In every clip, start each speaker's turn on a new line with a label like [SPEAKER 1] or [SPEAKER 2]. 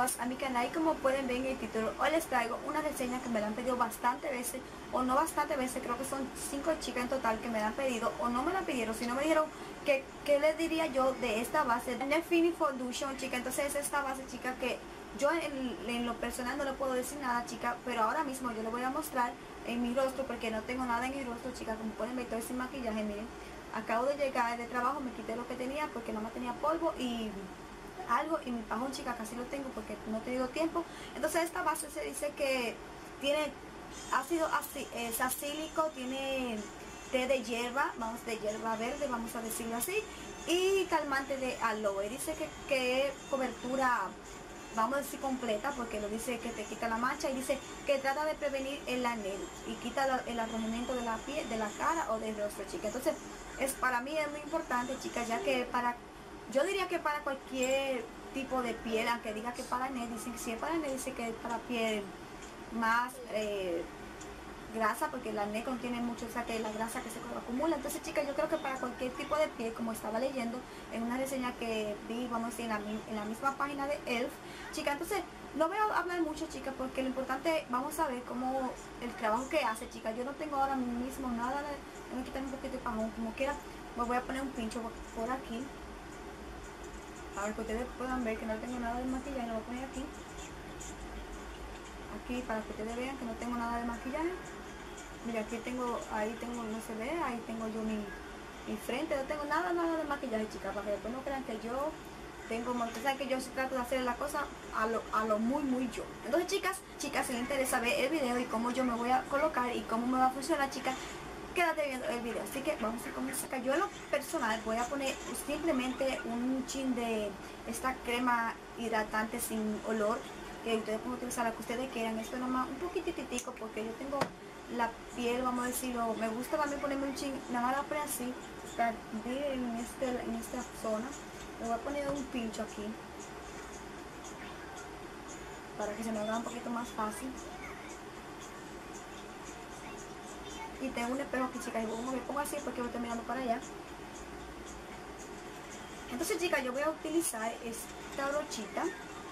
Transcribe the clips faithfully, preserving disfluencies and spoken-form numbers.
[SPEAKER 1] nuevas a mi canal y como pueden ver en el título, hoy les traigo una reseña que me la han pedido bastante veces, o no bastante veces, creo que son cinco chicas en total que me la han pedido, o no me la pidieron, sino me dijeron que qué les diría yo de esta base, de Infinity Foundation, chica. Entonces es esta base, chica, que yo en, en lo personal no le puedo decir nada, chica, pero ahora mismo yo le voy a mostrar en mi rostro porque no tengo nada en mi rostro, chica. Como pueden ver, estoy sin maquillaje, miren. Acabo de llegar de trabajo, me quité lo que tenía porque no me tenía polvo y algo, y mi pajón, chica, casi lo tengo porque no he tenido tiempo. Entonces esta base se dice que tiene ácido es acílico, tiene té de hierba, vamos, de hierba verde, vamos a decirlo así, y calmante de aloe. Dice que, que cobertura, vamos a decir completa, porque lo dice que te quita la mancha, y dice que trata de prevenir el acné y quita la, el arrojamiento de la piel, de la cara o del rostro, chica. Entonces es, para mí es muy importante, chica, ya que para, yo diría que para cualquier tipo de piel, aunque diga que para acné, dicen que si es para acné, dice que es para piel más eh, grasa, porque el acné contiene mucho, o sea, que la grasa que se acumula. Entonces, chicas, yo creo que para cualquier tipo de piel, como estaba leyendo en una reseña que vi, vamos a decir, en la, en la misma página de Elf, chicas. Entonces no voy a hablar mucho, chicas, porque lo importante, vamos a ver cómo el trabajo que hace, chicas. Yo no tengo ahora mismo nada de, voy a quitar un poquito de pajón, como quiera. Me voy a poner un pincho por aquí para que ustedes puedan ver que no tengo nada de maquillaje. Lo voy a poner aquí, aquí, para que ustedes vean que no tengo nada de maquillaje. Mira, aquí tengo, ahí tengo, no se ve, ahí tengo yo mi, mi frente, no tengo nada, nada de maquillaje, chicas, para que después no crean que yo tengo, ustedes saben que yo sí trato de hacer la cosa a lo, a lo muy, muy yo. Entonces, chicas, chicas, si les interesa ver el video y cómo yo me voy a colocar y cómo me va a funcionar, chicas, quédate viendo el video. Así que vamos a comenzar. Yo en lo personal voy a poner simplemente un chin de esta crema hidratante sin olor, que ustedes pueden utilizar la que ustedes quieran. Esto nomás un poquititico, porque yo tengo la piel, vamos a decirlo, me gusta también ponerme un chin, nada más la poner así, está en, este, en esta zona. Le voy a poner un pincho aquí para que se me haga un poquito más fácil. Y tengo un espejo aquí, chicas, y como me pongo así porque voy a estar mirando para allá. Entonces, chicas, yo voy a utilizar esta brochita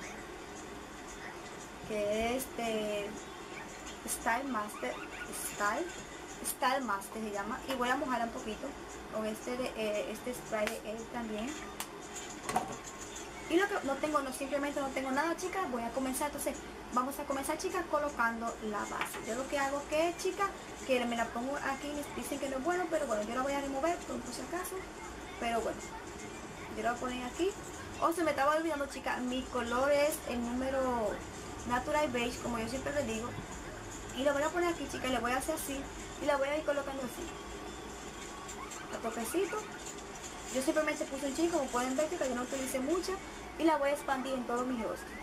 [SPEAKER 1] que es de Style Master, Style, Style Master se llama, y voy a mojarla un poquito con este de, eh, este spray de él también. Y lo que no tengo, no simplemente no tengo nada, chicas, voy a comenzar. Entonces vamos a comenzar, chicas, colocando la base. Yo lo que hago que, chicas, que me la pongo aquí, me dicen que no es bueno, pero bueno, yo la voy a remover por si acaso, pero bueno, yo la voy a poner aquí. O se me estaba olvidando, chicas, mi color es el número Natural Beige, como yo siempre les digo, y lo voy a poner aquí, chicas, y le voy a hacer así y la voy a ir colocando así a toquecito. Yo simplemente puse un chico, como pueden ver, chicas, yo no utilicé mucha, y la voy a expandir en todo mi rostro.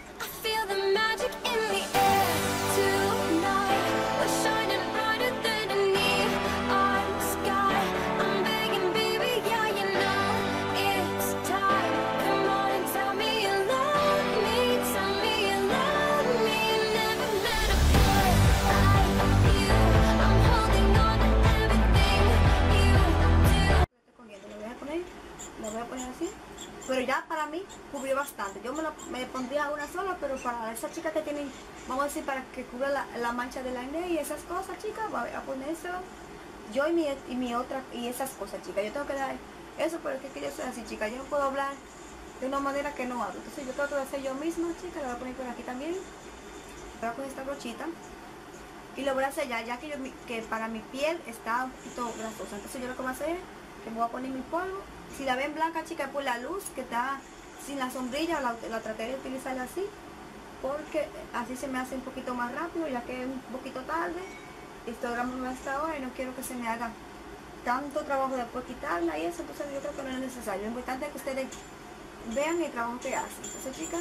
[SPEAKER 1] La voy a poner así, pero ya para mí cubrió bastante. Yo me, lo, me pondría una sola, pero para esas chicas que tienen, vamos a decir, para que cubra la, la mancha del acné y esas cosas, chicas, voy a ponérselo yo y mi, y mi otra, y esas cosas, chicas. Yo tengo que dar eso, pero es que, que yo soy así, chicas, yo no puedo hablar de una manera que no hablo. Entonces yo trato de hacer yo misma, chicas. La voy a poner por aquí también, voy a poner esta brochita y lo voy a sellar, ya que, yo, que para mi piel está un poquito grasosa. Entonces yo lo que voy a hacer es que me voy a poner mi polvo. Si la ven blanca, chicas, por la luz que está sin la sombrilla, la, la trataré de utilizarla así, porque así se me hace un poquito más rápido, ya que es un poquito tarde y estoy grabando hasta ahora y no quiero que se me haga tanto trabajo después quitarla y eso. Entonces yo creo que no es necesario. Lo importante es que ustedes vean el trabajo que hacen. Entonces, chicas,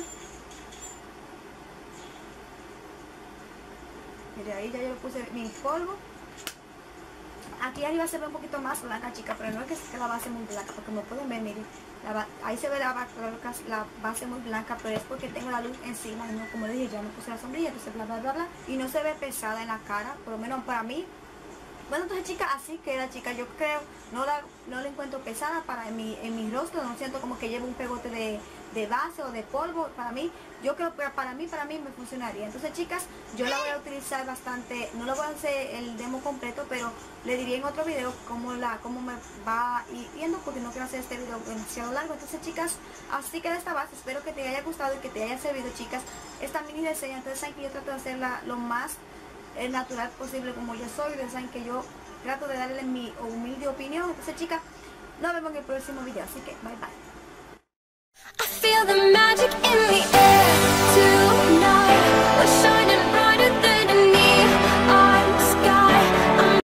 [SPEAKER 1] mire, ahí ya yo le puse mi polvo. Aquí arriba se ve un poquito más blanca, chicas, pero no es que sea la base muy blanca, porque como pueden ver, miren, la, ahí se ve la, la, la base muy blanca, pero es porque tengo la luz encima, y no, como les dije, ya no puse la sombrilla, entonces bla bla bla bla, y no se ve pesada en la cara, por lo menos para mí, Bueno, entonces chicas, así queda, chicas. Yo creo, no la, no la encuentro pesada para en mi, en mi rostro. No siento como que llevo un pegote de, de base o de polvo. Para mí, yo creo que para mí, para mí me funcionaría. Entonces chicas, yo la voy a utilizar bastante. No lo voy a hacer el demo completo, pero le diré en otro video cómo, la, cómo me va yendo, porque no quiero hacer este video demasiado largo. Entonces chicas, así queda esta base. Espero que te haya gustado y que te haya servido, chicas, esta mini diseño. Entonces saben que yo trato de hacerla lo más es natural posible como yo soy. Ustedes saben que yo trato de darle mi humilde opinión. Entonces chicas, nos vemos en el próximo video, así que bye bye. I feel the magic in the air tonight.